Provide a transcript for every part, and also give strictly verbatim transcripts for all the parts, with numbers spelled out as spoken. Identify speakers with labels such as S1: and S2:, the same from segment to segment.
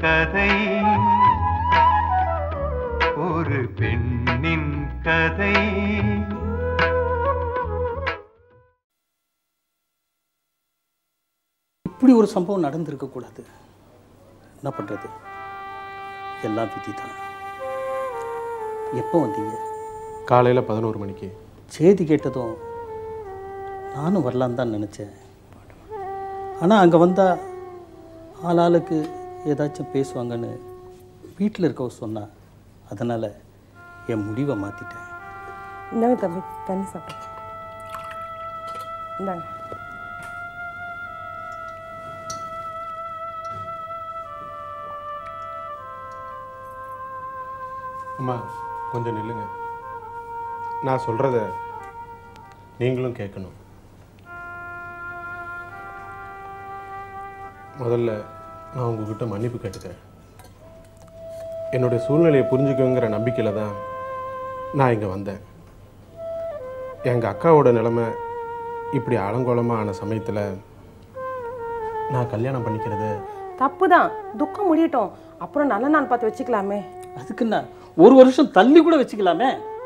S1: கதை ஒரு பெண்ணின் கதை.
S2: இப்படி ஒரு சம்பவம் நடந்திருக்க கூடாது. என்ன பண்றது, எல்லாம் விதி தான். எப்போ வந்தீங்க?
S3: காலையில் பதினோரு மணிக்கு.
S2: செய்தி கேட்டதும் நானும் வரலான்னு தான் நினச்சேன். ஆனால் அங்கே வந்தால் ஆளாளுக்கு ஏதாச்சும் பேசுவாங்கன்னு வீட்டில் இருக்கவ சொன்னா. அதனால் என் முடிவை மாற்றிட்டேன்.
S4: இந்தாங்க தம்பி, தண்ணி சாப்பிட்டு இந்தாங்க.
S3: அம்மா கொஞ்சம் நில்லுங்க. நான் சொல்கிறத நீங்களும் கேட்கணும். முதல்ல நான் உங்ககிட்ட மன்னிப்பு கேட்டுக்கிறேன். என்னுடைய சூழ்நிலையை புரிஞ்சுக்குங்கிற நம்பிக்கையில் தான் நான் இங்கே வந்தேன். எங்கள் அக்காவோட நிலைமை இப்படி அலங்கோலமாக ஆன சமயத்தில் நான் கல்யாணம் பண்ணிக்கிறது
S4: தப்பு தான். துக்கம் முடியட்டும், அப்புறம் நல்ல நாள் பார்த்து வச்சுக்கலாமே.
S2: அதுக்குன்னா ஒரு வருஷம் தள்ளி கூட வச்சுக்கலாமே.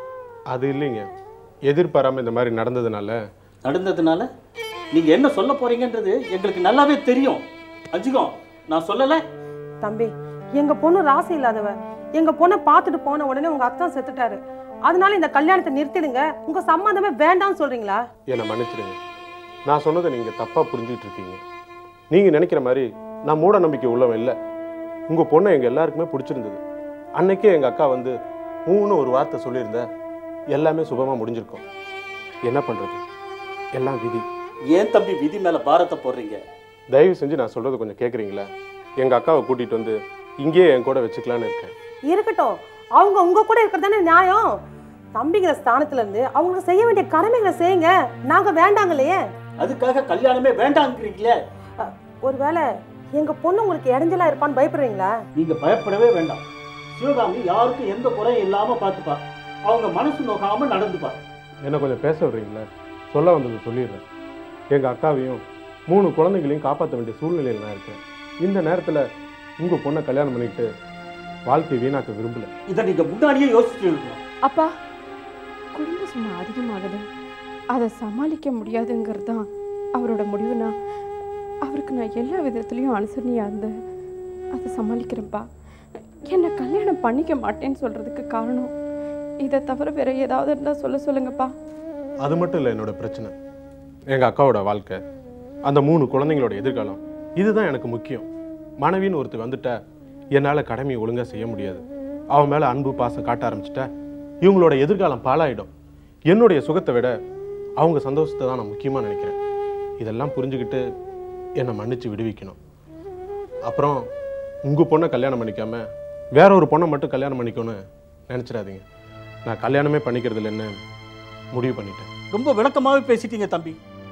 S3: அது இல்லைங்க, எதிர்பாராமல் இந்த மாதிரி நடந்ததுனால
S2: நடந்ததுனால நீங்கள் என்ன சொல்ல போகிறீங்கன்றது எங்களுக்கு நல்லாவே தெரியும். அஞ்சுகம், நான் சொல்லலை.
S4: தம்பி, எங்க பொண்ணு ராசி இல்லாதவ. எங்க பொண்ணை பார்த்துட்டு போன உடனே உங்க அத்தா செத்துட்டாரு. அதனால இந்த கல்யாணத்தை நிறுத்திடுங்க. உங்க சம்மந்தமே வேண்டாம்னு சொல்றீங்களா?
S3: என்னை மன்னிச்சிடுங்க. நான் சொன்னதை நீங்கள் தப்பாக புரிஞ்சுக்கிட்டு இருக்கீங்க. நீங்கள் நினைக்கிற மாதிரி நான் மூட நம்பிக்கை உள்ளவன் இல்லை. உங்கள் பொண்ணை எங்கள் எல்லாருக்குமே பிடிச்சிருந்தது. அன்னைக்கே எங்கள் அக்கா வந்து மூணு ஒரு வார்த்தை சொல்லியிருந்த எல்லாமே சுபமாக முடிஞ்சிருக்கும். என்ன பண்ணுறது, எல்லாம் விதி.
S2: ஏன் தம்பி விதி மேலே பாரத்தை போடுறீங்க?
S3: தயவு செஞ்சு நான் சொல்கிறது கொஞ்சம் கேட்குறீங்களா? எங்கள் அக்காவை கூட்டிகிட்டு வந்து இங்கேயே என் கூட வச்சுக்கலான்னு இருக்கேன்.
S4: இருக்கட்டும், அவங்க உங்க கூட இருக்கிறதானே நியாயம். தம்பிங்கிற ஸ்தானத்துல இருந்து அவங்களுக்கு செய்ய வேண்டிய கடமைகளை செய்யுங்க. நாங்க வேண்டாங்களையே.
S2: அதுக்காக கல்யாணமே வேண்டாங்கிறீங்களே.
S4: ஒருவேளை எங்க பொண்ணு உங்களுக்கு இடைஞ்சலா இருப்பான்னு பயப்படுறீங்களா?
S2: நீங்க பயப்படவே வேண்டாம். சிவகாமி யாருக்கும் எந்த குறையும் இல்லாம பார்த்துப்பா. அவங்க மனசு நோக்காம நடந்துப்பா.
S3: என்ன கொஞ்சம் பேச விடுறீங்களா? சொல்ல வந்தது சொல்லிடுறேன். எங்கள் அக்காவையும் மூணு குழந்தைகளையும் காப்பாற்ற வேண்டிய சூழ்நிலையில் நான் இருக்கேன். இந்த நேரத்தில் உங்கள் பொண்ணை கல்யாணம் பண்ணிட்டு வாழ்க்கை வீணாக்க விரும்பல.
S2: இதை நீங்க முன்னாடியே யோசிச்சு இருக்கணும்.
S5: அப்பா, குடும்ப சும்மா அதிகமாகுது, அதை சமாளிக்க முடியாதுங்கிறது தான் அவரோட முடிவுனா அவருக்கு நான் எல்லா விதத்துலேயும் அனுசரணையாக இருந்து அதை சமாளிக்கிறேன்ப்பா. என்னை கல்யாணம் பண்ணிக்க மாட்டேன்னு சொல்கிறதுக்கு காரணம் இதை தவிர வேற ஏதாவது இருந்தால் சொல்ல சொல்லுங்கப்பா.
S3: அது மட்டும் இல்லை என்னோட பிரச்சனை. எங்கள் அக்காவோட வாழ்க்கை, அந்த மூணு குழந்தைங்களோட எதிர்காலம், இதுதான் எனக்கு முக்கியம். மனைவின்னு ஒருத்தர் வந்துட்டா என்னால் கடமையை ஒழுங்காக செய்ய முடியாது. அவன் மேலே அன்பு பாசம் காட்ட ஆரம்பிச்சிட்டா இவங்களோட எதிர்காலம் பாழாயிடும். என்னுடைய சுகத்தை விட அவங்க சந்தோஷத்தை தான் நான் முக்கியமாக நினைக்கிறேன். இதெல்லாம் புரிஞ்சுக்கிட்டு என்னை மன்னிச்சு விடுவிக்கணும். அப்புறம் உங்கள் பொண்ணை கல்யாணம் பண்ணிக்காம வேற ஒரு பொண்ணை மட்டும் கல்யாணம் பண்ணிக்கணும்னு நினச்சிடாதீங்க. நான் கல்யாணமே பண்ணிக்கிறது இல்லைன்னு முடிவு பண்ணிட்டேன்.
S2: ரொம்ப விளக்கமாகவே பேசிட்டீங்க தம்பி.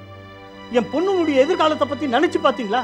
S2: என் பொண்ணுடைய எதிர்காலத்தை பற்றி நினச்சி பார்த்தீங்களா?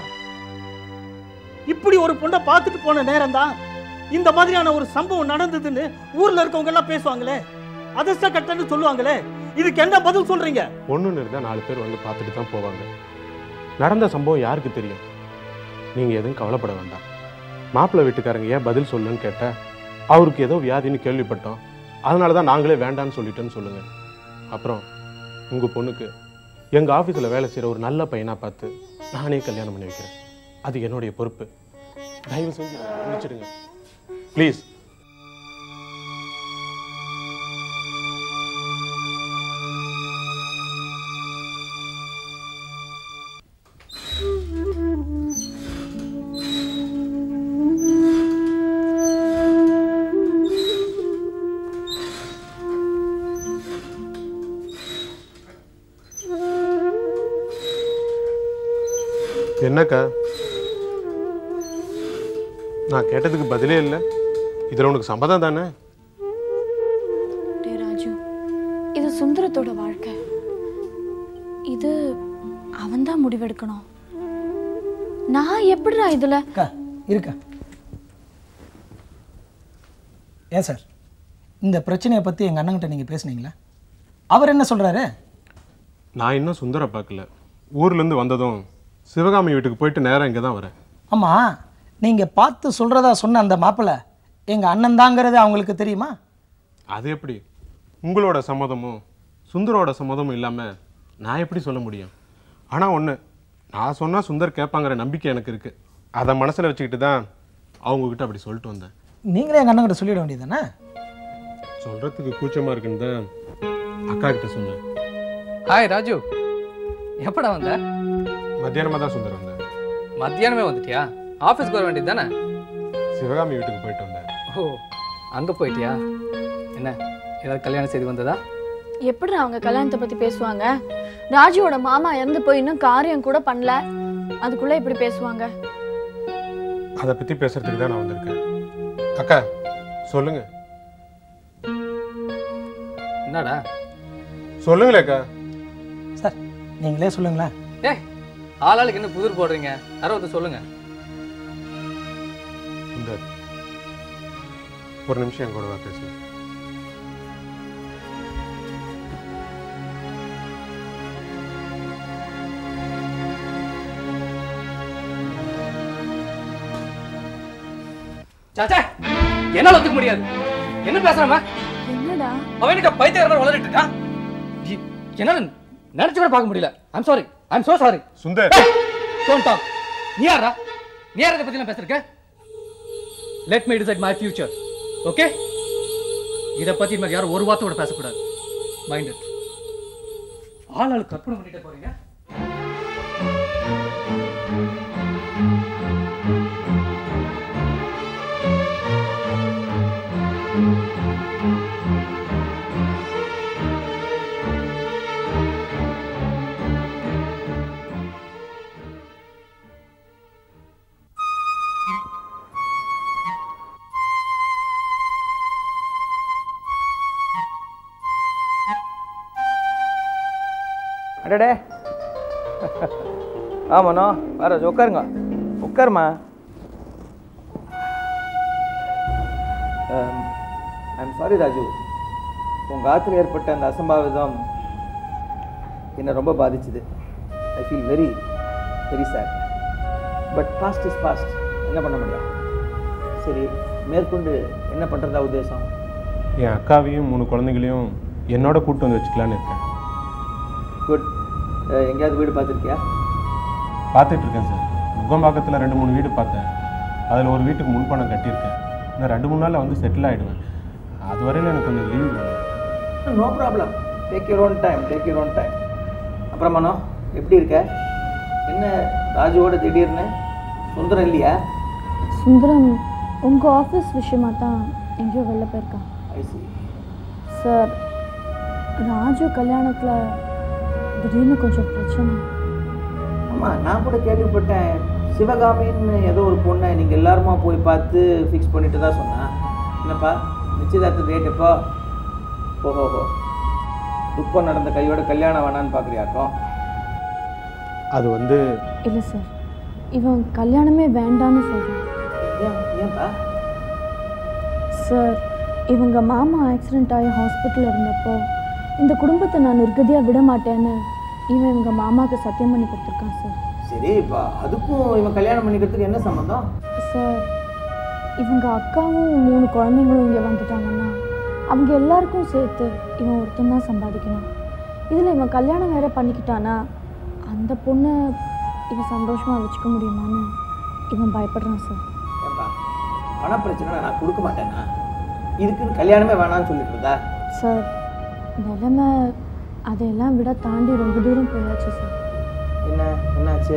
S2: இப்படி ஒரு பொண்ணை பார்த்துட்டு போன நேரம் தான் இந்த மாதிரியான ஒரு சம்பவம் நடந்ததுன்னு ஊர்ல இருக்கவங்க எல்லாம் பேசுவாங்களே, அதிர்ஷ்ட கட்டன்னு சொல்லுவாங்களே. இதுக்கு என்ன பதில் சொல்றீங்க?
S3: பொண்ணுன்னு இருந்தால் நாலு பேர் வந்து பார்த்துட்டு தான் போவாங்க. நடந்த சம்பவம் யாருக்கு தெரியும்? நீங்கள் எதுவும் கவலைப்பட வேண்டாம். மாப்பிள்ளை வீட்டுக்காரங்க ஏன் பதில் சொல்லுன்னு கேட்டால் அவருக்கு ஏதோ வியாதின்னு கேள்விப்பட்டோம், அதனால தான் நாங்களே வேண்டான்னு சொல்லிட்டேன்னு சொல்லுங்கள். அப்புறம் உங்கள் பொண்ணுக்கு எங்கள் ஆஃபீஸில் வேலை செய்கிற ஒரு நல்ல பையனாக பார்த்து நானே கல்யாணம் பண்ணி வைக்கிறேன். அது என்னுடைய பொறுப்பு. தயவு செஞ்சு மன்னிச்சிடுங்க ப்ளீஸ். என்னக்கா, நான் கேட்டதுக்கு பதிலே இல்லை. இதில் உனக்கு சம்மதம் தானே?
S6: டே ராஜு, இது சுந்தரத்தோட வாழ்க்கை. இது அவன்தான் முடிவெடுக்கணும். நான் எப்படிடா இதுல
S7: இருக்கா? ஏன் சார், இந்த பிரச்சனையை பற்றி எங்கள் அண்ணங்கிட்ட நீங்கள் பேசுனீங்களா? அவர் என்ன சொல்கிறாரு?
S3: நான் இன்னும் சுந்தர பார்க்கல. ஊர்லேருந்து வந்ததும் சிவகாமி வீட்டுக்கு போயிட்டு நேரம் இங்கே தான் வரேன்.
S7: ஆமாம், நீங்கள் பார்த்து சொல்கிறதா சொன்ன அந்த மாப்பிள்ளை எங்கள் அண்ணன் தாங்கிறது அவங்களுக்கு தெரியுமா?
S3: அது எப்படி? உங்களோட சம்மதமும் சுந்தரோட சம்மதமும் இல்லாமல் நான் எப்படி சொல்ல முடியும்? ஆனால் ஒன்று, நான் சொன்னால் சுந்தர் கேட்பாங்கிற நம்பிக்கை எனக்கு இருக்குது. அதை மனசில் வச்சுக்கிட்டு தான் அவங்கக்கிட்ட அப்படி சொல்லிட்டு வந்தேன்.
S7: நீங்களே எங்கள் அண்ணன்கிட்ட சொல்லிட வேண்டியதானே?
S3: சொல்கிறதுக்கு கூச்சமாக இருக்குன்னு தான் அக்கா கிட்ட சொன்னேன்.
S8: ஹாய் ராஜு, எப்படா வந்த?
S3: மத்தியானமாக தான் சுந்தர் வந்தேன்.
S8: மத்தியானமே வந்துட்டியா? ஆஃபீஸ்க்கு வர வேண்டியது தானே?
S3: சிவகாமி வீட்டுக்கு போயிட்டு வந்தேன்.
S8: ஓ, அங்கே போயிட்டியா? என்ன ஏதாவது கல்யாண செய்தி வந்ததா?
S6: எப்படி அவங்க கல்யாணத்தை பத்தி பேசுவாங்க? ராஜுவோட மாமா இறந்து போய் இன்னும் காரியம் கூட பண்ணல, அதுக்குள்ள இப்படி பேசுவாங்க?
S3: அதை பற்றி பேசுறதுக்கு தான் நான் வந்திருக்கேன். அக்கா சொல்லுங்க.
S8: என்னடா
S3: சொல்லுங்களே அக்கா.
S7: சார் நீங்களே சொல்லுங்களேன்.
S8: ஏ, ஆளாளுக்கு என்ன புதிர் போடுறீங்க? அறுபது சொல்லுங்க.
S3: சுந்தர், ஒரு நிமிஷம் என் கூட பேசுங்க.
S8: சாச்சா, என்னால ஒத்துக்க முடியாது. என்ன பேசுறாம?
S6: என்னடா
S8: அவனுக்கு பைத்தியக்காரன் வளரிட்டு இருக்கான். என்னால நினைச்சு கூட பார்க்க முடியல. I'm sorry, I'm so sorry.
S3: Sundar,
S8: don't talk. நீ யாரா? நீ யாரத பத்தி நான் பேசிருக்க? Let me decide my future. Okay? இத பத்தி நம்ம யாரும் ஒரு வார்த்தை கூட பேசக்கூடாது. Mind it. ஆளாளு கற்பனை பண்ணிட்டே போறீங்க.
S9: அடடே, ஆமாண்ணா வர உட்காருங்க, உட்காருமா. ஐம் சாரி ராஜு, உங்கள் ஆற்றுல ஏற்பட்ட அந்த அசம்பாவிதம் என்னை ரொம்ப பாதிச்சுது. I feel very very sad. But past is past, என்ன பண்ண முடியும்? சரி, மேற்கொண்டு என்ன பண்ணுறதா உத்தேசம்?
S3: என் அக்காவையும் மூணு குழந்தைகளையும் என்னோட கூட்டு வந்து வச்சுக்கலான்னு இருக்கேன்.
S9: குட். எங்கேயாவது வீடு பார்த்துருக்கியா?
S3: பார்த்துட்டு இருக்கேன் சார். முகம்பாக்கத்தில் ரெண்டு மூணு வீடு பார்த்தேன். அதில் ஒரு வீட்டுக்கு முன்பணம் கட்டியிருக்கேன். நான் ரெண்டு மூணு நாளில் வந்து செட்டில் ஆகிடுவேன். அது வரையில் எனக்கு கொஞ்சம் லீவ் வேணும்.
S9: No problem, take your own time, take your own time. அப்புறம் மனோ, எப்படி இருக்க? என்ன ராஜுவோட திடீர்னு? சுந்தரம் இல்லையா?
S6: சுந்தரம் உங்கள் ஆஃபீஸ் விஷயமா தான் எங்கேயோ வெளில போயிருக்கான்.
S9: ஐ சி.
S6: சார், ராஜு கல்யாணத்தில் திடீர்னு கொஞ்சம் பிரச்சனை.
S9: ஆமாம், நான் கூட கேள்விப்பட்டேன். சிவகாமின்னு ஏதோ ஒரு பொண்ணை நீங்கள் எல்லாருமா போய் பார்த்து ஃபிக்ஸ் பண்ணிட்டு தான் சொன்னேன். என்னப்பா நிச்சயதார்த்த டேட் எப்போ? ஓஹோஹோ, துக்கம் நடந்த கையோட கல்யாணம் வேணான்னு பார்க்குறியாக்கும்?
S3: அது வந்து
S6: இல்லை சார், இவன் கல்யாணமே வேண்டான்னு சொல்கிறான்.
S9: ஏன் ஏன்பா?
S6: சார், இவங்க மாமா ஆக்சிடெண்ட் ஆகி ஹாஸ்பிட்டலில் இருந்தப்போ இந்த குடும்பத்தை நான் நிர்கதியாக விட மாட்டேன்னு இவன் இவங்க மாமாவுக்கு சத்தியம் பண்ணி கொடுத்துருக்கான் சார்.
S9: சரி, இப்போ அதுக்கும் இவன் கல்யாணம் பண்ணிக்கிறதுக்கு என்ன சம்மந்தம்?
S6: சார், இவங்க அக்காவும் மூணு குழந்தைங்களும் இங்கே வந்துட்டாங்கன்னா அவங்க எல்லாருக்கும் சேர்த்து இவன் ஒருத்தன் தான் சம்பாதிக்கணும். இதில் இவன் கல்யாணம் வேற பண்ணிக்கிட்டானா அந்த பொண்ணை இவன் சந்தோஷமாக வச்சுக்க முடியுமான்னு இவன் பயப்படுறான் சார்.
S9: ஏன்பா, பண பிரச்சனை நான் கொடுக்க மாட்டேன்னா இதுக்குன்னு கல்யாணமே வேணான்னு சொல்லிட்டு இருந்தா?
S6: சார், நிலைமை அதையெல்லாம் விட தாண்டி ரொம்ப தூரம் போயாச்சு சார்.
S9: என்ன என்னாச்சு?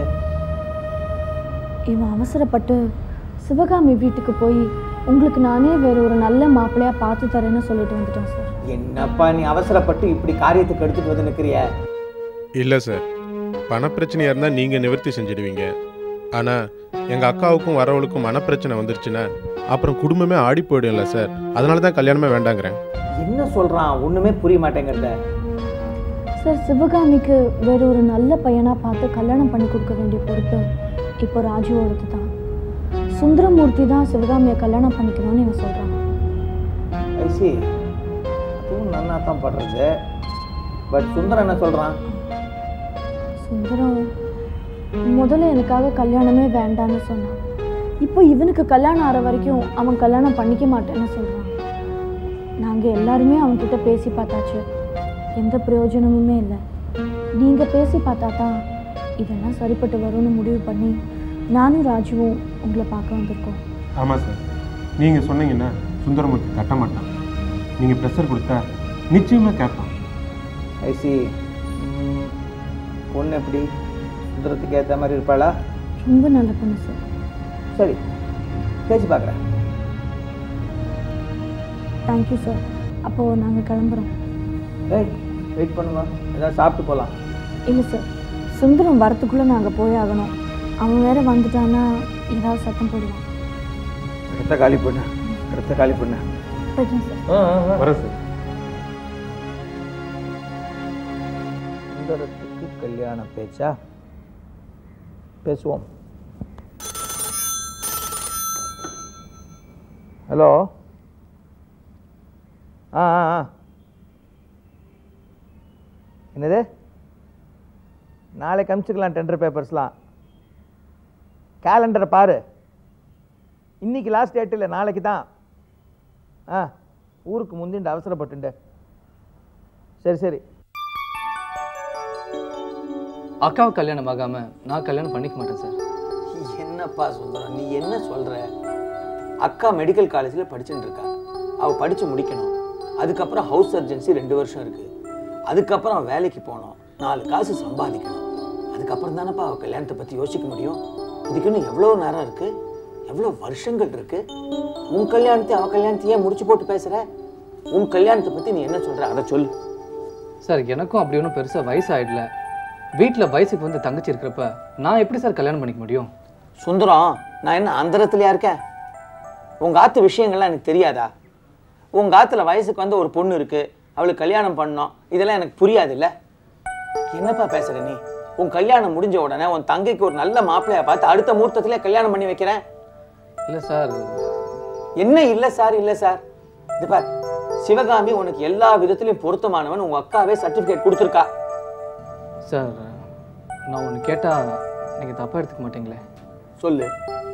S6: இவன் அவசரப்பட்டு சிவகாமி வீட்டுக்கு போய் உங்களுக்கு நானே வேற ஒரு நல்ல மாப்பிள்ளையாக பார்த்து தரேன்னு சொல்லிட்டு வந்துட்டேன் சார்.
S9: என்னப்பா நீ அவசரப்பட்டு இப்படி காரியத்துக்கு எடுத்துட்டு வந்து நிற்கிறிய?
S3: இல்லை சார், பணப்பிரச்சனையாக இருந்தால் நீங்கள் நிவர்த்தி செஞ்சிடுவீங்க. ஆனால் எங்கள் அக்காவுக்கும் வரவளுக்கும் மனப்பிரச்சனை வந்துருச்சுன்னா அப்புறம் குடும்பமே ஆடி போயிடும்ல சார். அதனால தான் கல்யாணமே வேண்டாங்கிறேன்.
S9: என்ன சொல்கிறான்? ஒன்றுமே புரிய மாட்டேங்கிறத.
S6: சார், சிவகாமிக்கு வேற ஒரு நல்ல பையனாக பார்த்து கல்யாணம் பண்ணி கொடுக்க வேண்டிய பொறுப்பு இப்போ ராஜுவோடது தான். சுந்தரமூர்த்தி தான் சிவகாமியை கல்யாணம் பண்ணிக்கணும்னு இவன் சொல்கிறான்.
S9: ஐசி, அதுவும் நல்லா தான் படுறது. பட் சுந்தரம் என்ன சொல்கிறான்?
S6: சுந்தரம் முதல்ல எனக்காக கல்யாணமே வேண்டான்னு சொன்னான். இப்போ இவனுக்கு கல்யாணம் ஆகிற வரைக்கும் அவன் கல்யாணம் பண்ணிக்க மாட்டேன்னு சொல்கிறான். நாங்கள் எல்லாருமே அவன்கிட்ட பேசி பார்த்தாச்சு, எந்த பிரயோஜனமுமே இல்லை. நீங்கள் பேசி பார்த்தா தான் இதெல்லாம் சரிப்பட்டு வரும்னு முடிவு பண்ணி நானும் ராஜுவும் உங்களை பார்க்க வந்திருக்கோம்.
S3: ஆமாம் சார், நீங்கள் சொன்னீங்கன்னா சுந்தரமூர்த்தி கட்ட மாட்டான். நீங்கள் ப்ரெஷர் கொடுத்தா நிச்சயமாக கேட்பான்.
S9: ஐசி பொண்ணு எப்படி சுந்தரத்துக்கு ஏற்ற மாதிரி இருப்பாளா?
S6: ரொம்ப நல்ல பொண்ணு சார்.
S9: சரி, பேசி பார்க்குறேன்.
S6: Thank you sir. அப்போது நாங்கள் கிளம்புறோம்.
S9: ஏய், வெயிட் பண்ணுவா, ஏதாவது சாப்பிட்டு போகலாம்.
S6: இல்லை சார், சுந்தரம் வரத்துக்குள்ளே நாங்கள் போய் ஆகணும். அவன் வேற வந்துட்டான்னா ஏதாவது சத்தம் போடுவான்.
S9: இடத்த காலி பண்ணு, இடத்த காலி பண்ணு.
S6: போயிட்டேன் சார்.
S3: வரேன் சார்.
S9: சுந்தரத்துக்கு கல்யாண பேச்சா? பேசுவோம். ஹலோ. ஆ ஆ ஆ என்னது? நாளைக்கு அனுப்பிச்சிக்கலாம் டெண்டர் பேப்பர்ஸ்லாம். கேலண்டரை பாரு, இன்னைக்கு லாஸ்ட் டேட் இல்லை, நாளைக்கு தான். ஆ ஊருக்கு முந்திண்டு அவசரப்பட்டுண்டு. சரி சரி.
S8: அக்காவை கல்யாணம் ஆகாம நான் கல்யாணம் பண்ணிக்க மாட்டேன் சார்.
S10: என்னப்பா சுந்தரம், நீ என்ன சொல்ற? அக்கா மெடிக்கல் காலேஜில் படிச்சுட்டு இருக்கா. அவள் படித்து முடிக்கணும். அதுக்கப்புறம் ஹவுஸ் சர்ஜன்சி ரெண்டு வருஷம் இருக்குது. அதுக்கப்புறம் அவள் வேலைக்கு போகணும், நாலு காசு சம்பாதிக்கணும். அதுக்கப்புறம் தானேப்பா அவள் கல்யாணத்தை பற்றி யோசிக்க முடியும். இதுக்குன்னு எவ்வளோ நேரம் இருக்குது, எவ்வளோ வருஷங்கள் இருக்குது. உன் கல்யாணத்தை அவள் கல்யாணத்தையே முடிச்சு போட்டு பேசுகிற. உன் கல்யாணத்தை பற்றி நீ என்ன சொல்கிற, அதை சொல்லு.
S8: சார், எனக்கும் அப்படி ஒன்றும் பெருசாக வயசு ஆகிடல. வீட்டில் வயசுக்கு வந்து தங்கச்சி இருக்கிறப்ப நான் எப்படி சார் கல்யாணம் பண்ணிக்க முடியும்?
S10: சுந்தரம், நான் என்ன அந்தரத்துலையா இருக்கேன்? உங்கள் ஆற்று விஷயங்கள்லாம் எனக்கு தெரியாதா? உங்கள் ஆற்றுல வயசுக்கு வந்து ஒரு பொண்ணு இருக்குது, அவளுக்கு கல்யாணம் பண்ணோம், இதெல்லாம் எனக்கு புரியாது இல்லை? என்னப்பா பேசுகிற நீ? உன் கல்யாணம் முடிஞ்ச உடனே உன் தங்கைக்கு ஒரு நல்ல மாப்பிள்ளையை பார்த்து அடுத்த முகூர்த்தத்திலே கல்யாணம் பண்ணி வைக்கிறேன்.
S8: இல்லை சார்.
S10: என்ன இல்லை சார்? இல்லை சார், இது பார், சிவகாமி உனக்கு எல்லா விதத்திலையும் பொருத்தமானவன் உங்கள் அக்காவே சர்டிஃபிகேட் கொடுத்துருக்கா.
S8: சார், நான் ஒன்று கேட்டால் நீங்கள் தப்பாக எடுத்துக்க மாட்டீங்களே?
S10: சொல்லு.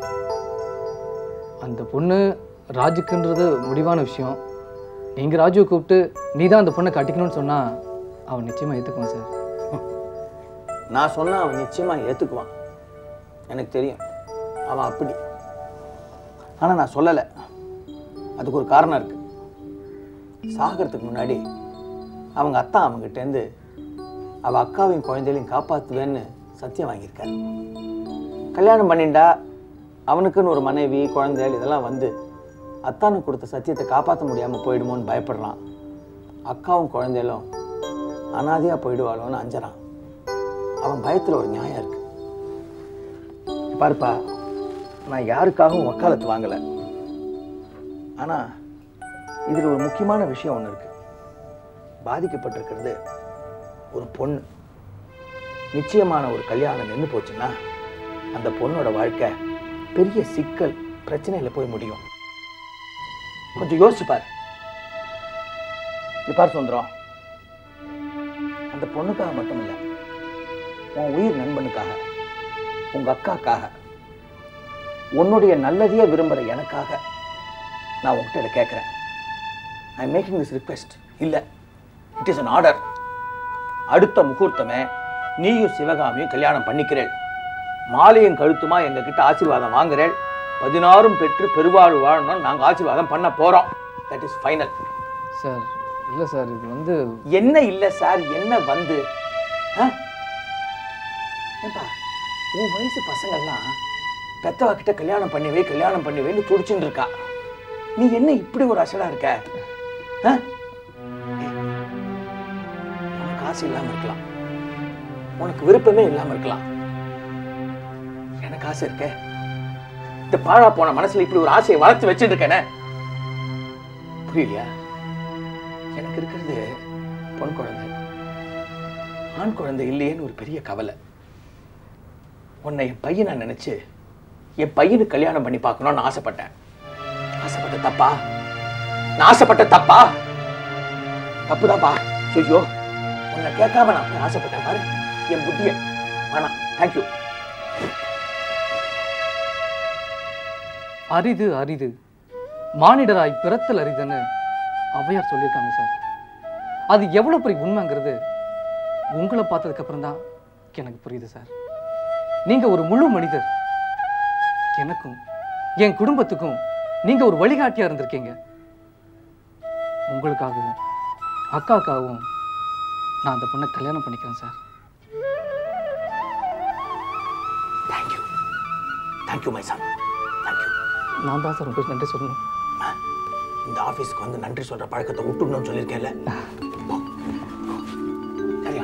S8: அந்த பொண்ணு ராஜுக்குன்றது முடிவான விஷயம். நீங்கள் ராஜுவை கூப்பிட்டு நீ தான் அந்த பொண்ணை கட்டிக்கணும்னு சொன்னால் அவன் நிச்சயமாக ஏற்றுக்குவான் சார்.
S10: நான் சொன்னால் அவன் நிச்சயமாக ஏற்றுக்குவான், எனக்கு தெரியும். அவன் அப்படி. ஆனால் நான் சொல்லலை, அதுக்கு ஒரு காரணம் இருக்குது. சாகிறதுக்கு முன்னாடி அவங்க அத்தா அவங்ககிட்டேருந்து அவள் அக்காவையும் குழந்தைகளையும் காப்பாற்றுவேன்னு சத்தியம் வாங்கியிருக்காரு. கல்யாணம் பண்ணிண்டா அவனுக்குன்னு ஒரு மனைவி குழந்தைகள் இதெல்லாம் வந்து அத்தானுக்கு கொடுத்த சத்தியத்தை காப்பாற்ற முடியாமல் போயிடுமோன்னு பயப்படுறான். அக்காவும் குழந்தைகளும் அனாதையாக போயிடுவாளோன்னு அஞ்சறான். அவன் பயத்தில் ஒரு நியாயம் இருக்கு. பாருப்பா, நான் யாருக்காகவும் வக்காலத்து வாங்கலை. ஆனால் இதில் ஒரு முக்கியமான விஷயம் ஒன்று இருக்கு. பாதிக்கப்பட்டிருக்கிறது ஒரு பொண்ணு. நிச்சயமான ஒரு கல்யாணம் நின்று போச்சுன்னா அந்த பொண்ணோட வாழ்க்கை பெரிய சிக்கல் பிரச்சனையில் போய் முடியும். கொஞ்சம் யோசிச்சு பாரு. பார் சுந்தரம், அந்த பொண்ணுக்காக மட்டும் இல்லை, உன் உயிர் நண்பனுக்காக, உங்க அக்காக்காக, உன்னுடைய நல்லதையே விரும்புகிற எனக்காக நான் உங்ககிட்ட இதை கேட்குறேன். I am making this request. இல்லை, இட் இஸ் அன் ஆர்டர். அடுத்த முகூர்த்தமே நீயும் சிவகாமியும் கல்யாணம் பண்ணிக்கிறேள். மாலையும் கழுத்துமா எங்ககிட்ட ஆசீர்வாதம் வாங்குறேள். பதினாறும் பெற்று பெருவாழ் வாழணும்னு நாங்கள் ஆசீர்வாதம் பண்ண போகிறோம். That is final.
S8: சார், இல்லை சார், இது வந்து
S10: என்ன இல்லை சார், என்ன வந்து? ஏன்பா, உன் வயசு பசங்கள்லாம் பெத்தவா கிட்ட கல்யாணம் பண்ணிவே கல்யாணம் பண்ணிவேன்னு துடிச்சுட்டு இருக்கா. நீ என்ன இப்படி ஒரு அசடா இருக்க? உனக்கு ஆசை இல்லாம இருக்கலாம், உனக்கு விருப்பமே இல்லாம இருக்கலாம். எனக்கு ஆசை இருக்க. இந்த பாழா போன மனசுல இப்படி ஒரு ஆசையை வளர்த்து வச்சுட்டு இருக்கேனே, புரியலையா? எனக்கு இருக்கிறது பொன் குழந்தை, ஆண் குழந்தை இல்லையேன்னு ஒரு பெரிய கவலை. உன்னை என் பையனை நினைச்சு என் பையனுக்கு கல்யாணம் பண்ணி பார்க்கணும்னு ஆசைப்பட்டேன். ஆசைப்பட்ட தப்பா? நான் ஆசைப்பட்ட தப்பா? தப்புதான்ப்பா. ஐயோ, உன்னை கேட்காம நான் ஆசைப்பட்டேன் பாரு, என் புத்திய. வேணாம், தேங்க்யூ.
S8: அரிது அரிது மானிடராய் பிறத்தல் அரிதுன்னு ஔவையார் சொல்லியிருக்காங்க சார். அது எவ்வளோ பெரிய உண்மைங்கிறது உங்களை பார்த்ததுக்கு அப்புறம் தான் எனக்கு புரியுது சார். நீங்க ஒரு முழு மனிதர். எனக்கும் என் குடும்பத்துக்கும் நீங்க ஒரு வழிகாட்டியா இருந்திருக்கீங்க. உங்களுக்காகவும் அக்காக்காகவும் நான் அந்த பொண்ணை கல்யாணம் பண்ணிக்கிறேன் sir.
S10: Thank you thank you my son thank you.
S8: நான் தான் சார் உங்களுக்கு நன்றி சொல்லணும்.
S10: இந்த ஆஃபீஸ்க்கு வந்து நன்றி சொல்ற பழக்கத்தை விட்டுடணும்னு சொல்லியிருக்கேன்ல. சரியா?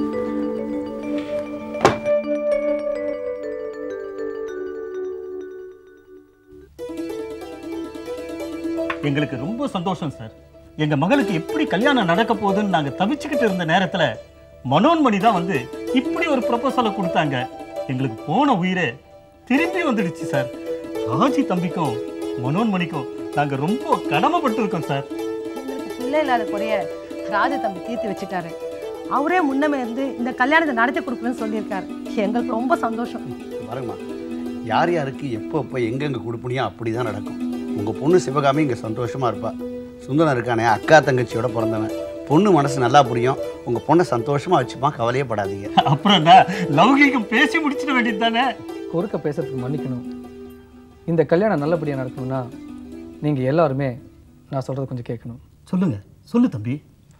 S2: எங்களுக்கு ரொம்ப சந்தோஷம் சார். எங்க மகளுக்கு எப்படி கல்யாணம் நடக்க போகுதுன்னு நாங்க தவிச்சுக்கிட்டு இருந்த நேரத்துல மனோன்மணி தான் வந்து இப்படி ஒரு ப்ரொபோசலை கொடுத்தாங்க. எங்களுக்கு போன உயிரே திரும்பி வந்துடுச்சு சார். ராஜி தம்பிக்கும் மனோன்மணிக்கும் நாங்க ரொம்ப கடமைப்பட்டு இருக்கோம் சார்.
S4: எங்களுக்கு பிள்ளை இல்லாத குறைய ராஜ தம்பி தீர்த்து வச்சுட்டாரு. அவரே முன்னமே இருந்து இந்த கல்யாணத்தை நடத்தி கொடுக்கணும்னு சொல்லியிருக்காரு. எங்களுக்கு ரொம்ப சந்தோஷம்.
S11: பாருங்கம்மா, யார் யாருக்கு எப்போ எப்போ எங்கெங்கே கொடுப்பனியோ அப்படி தான் நடக்கும். உங்கள் பொண்ணு சிவகாமி இங்கே சந்தோஷமாக இருப்பா. சுந்தரம் இருக்கானே அக்கா தங்கச்சியோட பிறந்தவன். பொண்ணு மனசு நல்லா புரியும். உங்கள் பொண்ணை சந்தோஷமாக வச்சுப்பான். கவலையே படாதீங்க.
S2: அப்புறம் என்ன, லௌகிகம் பேசி முடிச்சிட வேண்டியது தானே.
S8: குறுக்க பேசுறதுக்கு மன்னிக்கணும். இந்த கல்யாணம் நல்லபடியாக நடக்கணும்னா நீங்கள் எல்லாருமே நான் சொல்கிறது கொஞ்சம் கேட்கணும்.
S2: சொல்லுங்க சொல்லு தம்பி.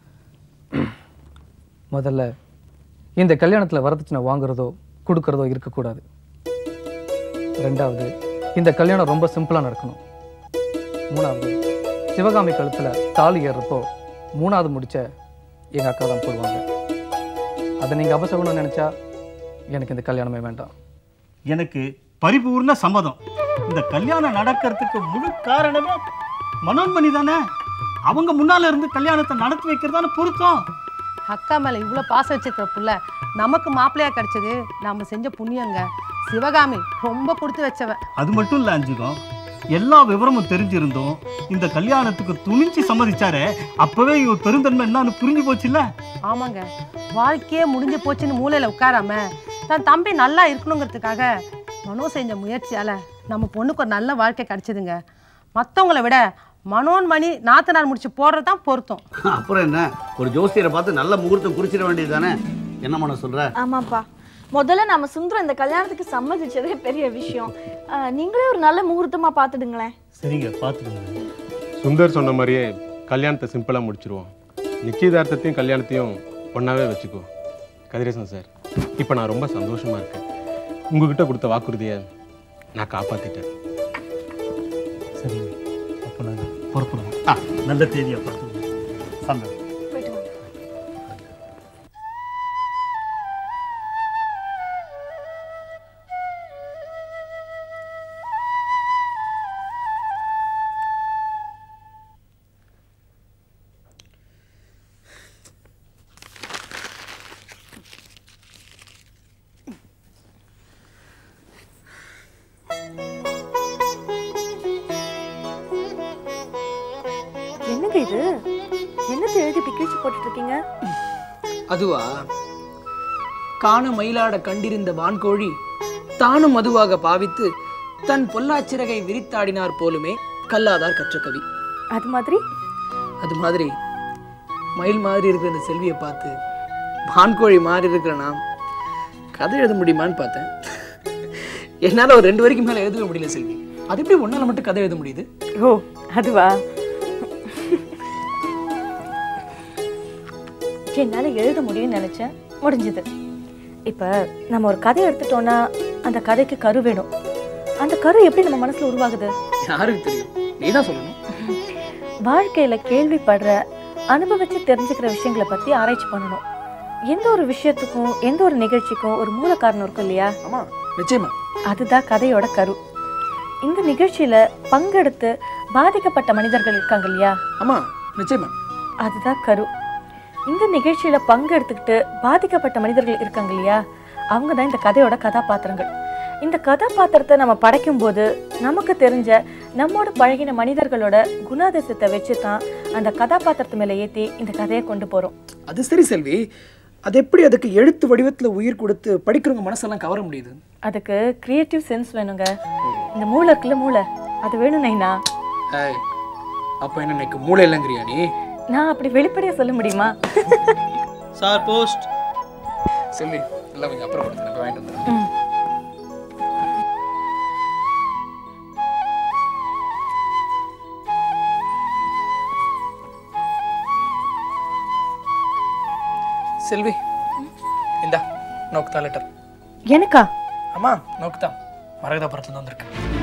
S8: முதல்ல இந்த கல்யாணத்தில் வரதட்சணை வாங்குறதோ கொடுக்கறதோ இருக்கக்கூடாது. ரெண்டாவது, இந்த கல்யாணம் ரொம்ப சிம்பிளாக நடக்கணும். மூணாவது, சிவகாமி கழுத்தில் தாலி ஏறுறப்போ மூணாவது முடிச்ச எங்கள் அக்கா தான் போடுவாங்க. அதை நீங்கள் அபசகுணம் நினச்சா எனக்கு இந்த கல்யாணமே வேண்டாம்.
S2: எனக்கு பரிபூர்ண சம்மதம். இந்த கல்யாணம் நடக்கிறதுக்கு முழு காரணமே மனோன்மணி தானே. அவங்க முன்னால இருந்து கல்யாணத்தை நடத்தி வைக்கிறதான பொருத்தம்.
S4: அக்கா மேல இவ்வளவு பாசம் வச்சிருக்கிற புள்ள நமக்கு மாப்பிள்ளையா கிடைச்சது நாம செஞ்ச புண்ணியங்க. சிவகாமி ரொம்ப கொடுத்து வச்சவ.
S2: அது மட்டும் இல்ல அஞ்சுகம், எல்லா விவரமும் தெரிஞ்சிருந்தோம் இந்த கல்யாணத்துக்கு துணிஞ்சு சம்மதிச்சாரே, அப்பவே இவ பெருந்தன்மை என்னன்னு புரிஞ்சு போச்சு இல்ல.
S4: ஆமாங்க, வாழ்க்கையே முடிஞ்சு போச்சுன்னு மூலையில உட்காராம தன் தம்பி நல்லா இருக்கணுங்கிறதுக்காக மனோ செஞ்ச முயற்சியால நம்ம பொண்ணுக்கு ஒரு நல்ல வாழ்க்கை கிடைச்சதுங்க. மற்றவங்களை விட மனோன்மணி நாத்தனார் முடிச்சு போடுறது தான் பொருத்தம்.
S11: அப்புறம் என்ன, ஒரு ஜோசியரை பார்த்து நல்ல முகூர்த்தம் குறிச்சிட வேண்டியது தானே. என்ன பண்ண சொல்ற?
S6: ஆமாப்பா, முதல்ல நம்ம சுந்தரம் இந்த கல்யாணத்துக்கு சம்மதிச்சதே பெரிய விஷயம். நீங்களே ஒரு நல்ல முகூர்த்தமா பார்த்துடுங்களேன்.
S2: சரிங்க, பார்த்துடுங்க.
S3: சுந்தர் சொன்ன மாதிரியே கல்யாணத்தை சிம்பிளாக முடிச்சிருவோம். நிச்சயதார்த்தத்தையும் கல்யாணத்தையும் ஒன்றாவே வச்சுக்குவோம். கதிரேசன் சார், இப்போ நான் ரொம்ப சந்தோஷமாக இருக்கேன். உங்ககிட்ட கொடுத்த வாக்குறுதியை நான் காப்பாற்றிட்டேன்.
S2: சரிங்க, அப்போ நாங்கள் புறப்படுவோம். நல்ல தேதியை பார்த்துக்கோங்க. சந்தோஷம்.
S6: என்னங்க இது? என்னத்தை எழுதி இப்படி கிழிச்சு போட்டுட்டு இருக்கீங்க?
S12: அதுவா, காண மயிலாட கண்டிருந்த வான்கோழி தானும் மதுவாக பாவித்து தன் பொல்லாச்சிறகை விரித்தாடினார் போலுமே கல்லாதார் கற்ற கவி.
S6: அது மாதிரி
S12: அது மாதிரி மயில் மாதிரி இருக்கிற இந்த செல்வியை பார்த்து வான்கோழி மாதிரி இருக்கிற நாம் கதை எழுத முடியுமான்னு பார்த்தேன். என்னால் ஒரு ரெண்டு வரைக்கும் மேலே எழுத முடியல செல்வி. அது எப்படி ஒன்னால மட்டும் கதை எழுத முடியுது?
S6: ஓ, அதுவா? என்னால எழுத முடியும்னு நினைச்சேன், முடிஞ்சது. இப்ப நம்ம ஒரு கதை எடுத்துட்டோம்னா அந்த கதைக்கு கரு வேணும். அந்த கரு எப்படி நம்ம மனசுல உருவாகுது?
S12: யாருக்கு தெரியும், நீதான் சொல்லணும்.
S6: வாழ்க்கையில கேள்விப்படுற, அனுபவிச்சு தெரிஞ்சுக்கிற விஷயங்களை பத்தி ஆராய்ச்சி பண்ணணும். எந்த ஒரு விஷயத்துக்கும் எந்த ஒரு நிகழ்ச்சிக்கும் ஒரு மூல காரணம் இருக்கும் இல்லையா?
S12: ஆமா, நிச்சயமா.
S6: அதுதான் கதையோட கரு. இந்த நிகழ்ச்சியில பங்கெடுத்து பாதிக்கப்பட்ட மனிதர்கள் இருக்காங்க இல்லையா?
S12: ஆமா, நிச்சயமா.
S6: அதுதான் கரு. இந்த நிகழ்ச்சியில பங்கெடுத்துக்கிட்டு பாதிக்கப்பட்ட மனிதர்கள் இருக்காங்க இல்லையா? அவங்க தான் இந்த கதையோட கதாபாத்திரங்கள். இந்த கதாபாத்திரத்தை நம்ம படைக்கும் போது நமக்கு தெரிஞ்ச நம்மோட பழகின மனிதர்களோட குணாதிசயத்தை வச்சு தான் அந்த கதாபாத்திரத்து மேல ஏற்றி இந்த கதையை கொண்டு போறோம்.
S12: அது சரி செல்வி, அது எப்படி அதுக்கு எழுத்து வடிவத்துல உயிர் கொடுத்து படிக்கிறவங்க மனசெல்லாம் கவர முடியுது?
S6: அதுக்கு கிரியேட்டிவ் சென்ஸ் வேணுங்க. இந்த மூளை இருக்குல்ல, மூளை,
S13: அது வேணும் நைனா.
S12: ஏய் அப்போ என்ன எனக்கு மூளை இல்லைங்கிறியா நீ?
S13: நான் அப்படி வெளிப்படையாக சொல்ல முடியுமா?
S12: சார் போஸ்ட் செல்வி எல்லாம் கொஞ்சம் அப்புறம் கொடுத்து நான் வாங்கிட்டு வந்துடுறேன்.
S13: ம்.
S12: செல்வி இந்தா நோக்குதா லெட்டர்.
S13: எனக்கா?
S12: ஆமா நோக்குதா மரகதாபுரத்துல வந்திருக்கு.